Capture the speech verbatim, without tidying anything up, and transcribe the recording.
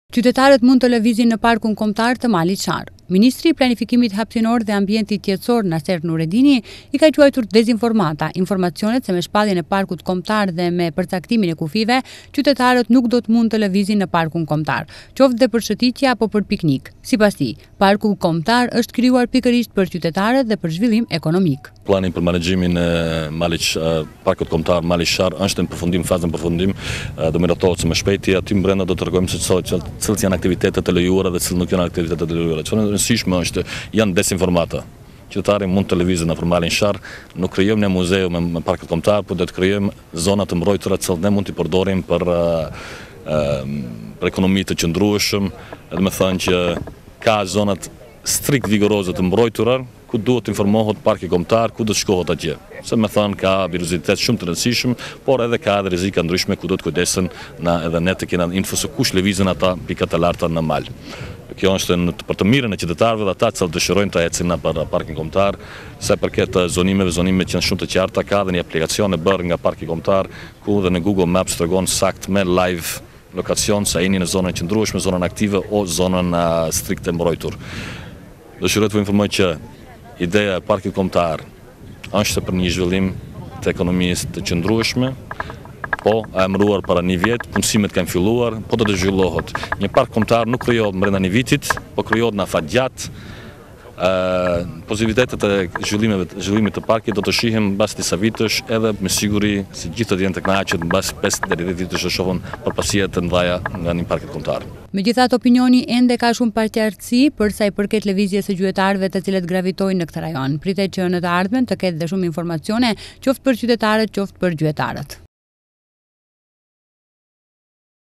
Qytetarët mund të lëvizin në parkun kombëtar të Malit Sharr. Ministri i Planifikimit Hapësinor dhe Ambientit Qetësor Naser Nuredini i ka quajtur dezinformata informacionet se me shpalljen e parkut kombëtar dhe me përcaktimin e kufive, qytetarët nuk do të mund të lëvizin në parkun kombëtar, qoftë dhe për shëtitje apo për piknik. Sipas tij, parku kombëtar është krijuar pikërisht për qytetarët dhe për zhvillim ekonomik. Plani për menaxhimin e Malit parkut kombëtar Malit Sharr është në përfundim, fazën përfundim, do miratohet së më shpejti. Aty brenda do të tregojmë se cilët janë aktivitetet e lejuara dhe cilët nuk janë aktivitetet e lejuara. Çfarë e rëndësishme është janë desinformata. Qytetari mund të lëvizë nëpër Malin Sharr, nuk krijojmë ne muzeu me, me parkut kombëtar, por do të krijojmë zona të mbrojtura që ne mund t'i përdorim për uh, uh, për ekonomi të qëndrueshëm, do të thënë që ka zonat strikt vigoroze të mbrojtura ku duhet të informohet parki kombëtar, ku do të shkohet atje. Se me thënë ka viruzitet shumë të rëndësishëm, por edhe ka edhe rrezika ndryshme ku do të kujdesen na edhe ne të kena info se kush lëvizën ata pikat e larta në mal. Kjo është në, për të mirën e qytetarëve dhe ata që dëshirojnë të ecin për parkin kombëtar, sa përket zonimeve, zonimet që janë shumë të qarta, ka dhe një aplikacion e bërë nga parki kombëtar, ku dhe në Google Maps tregon sakt me live lokacion sa jeni në zonën qëndrueshme, zonën aktive o zonën uh, strikte mbrojtur. Dëshiroj të informoj që ideja e parkit kombëtar është për një zhvillim të ekonomisë të qëndrueshme, po a emëruar para një vjet, punësimet kanë filluar, po do të zhvillohet. Një park kombëtar nuk krijohet brenda një vitit, po krijohet në afat gjatë. Uh, Pozitivitetet e zhvillimit të parkit do të shihen mbas disa vitesh, edhe me siguri se gjithë të jenë të kënaqur mbas pesë deri në ditë vitesh të shohën përparësia të mëdha nga një park kombëtar. Megjithatë, opinioni ende ka shumë paqartësi për sa i përket lëvizjes së qytetarëve të cilët gravitojnë në këtë rajon. Pritet që në të ardhmen të ketë dhe shumë informacione, qoftë për qytetarët, qoftë për qytetarët.